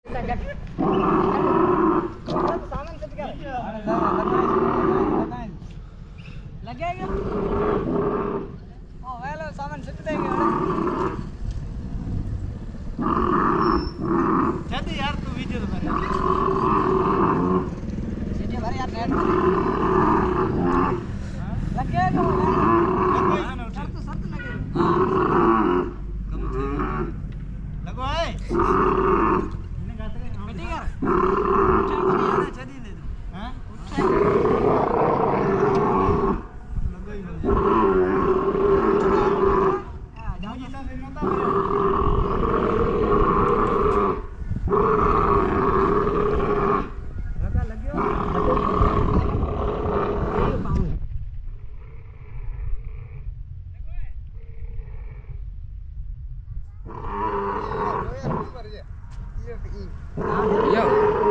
सामान सेट कर लगेगा ओ वेलो सामान सेट देंगे जल्दी यार तू वीडियो तो भर वीडियो भर यार नेट लगेगा लगेगा तो सब लगेगा कम थे लगो है इन्हें गाते हैं बेटी यार उठा को नहीं आना चली दे हां उठा लगो ही हां जाओ जी सब नता लगा लगियो Yo.